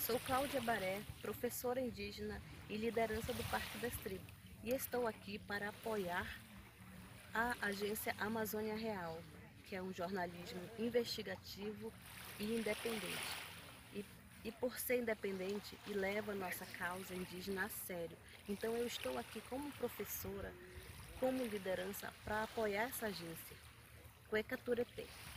Sou Cláudia Baré, professora indígena e liderança do Parque das Tribos, e estou aqui para apoiar a agência Amazônia Real, que é um jornalismo investigativo e independente. E por ser independente e leva a nossa causa indígena a sério. Então eu estou aqui como professora, como liderança, para apoiar essa agência. Cueca Turepê.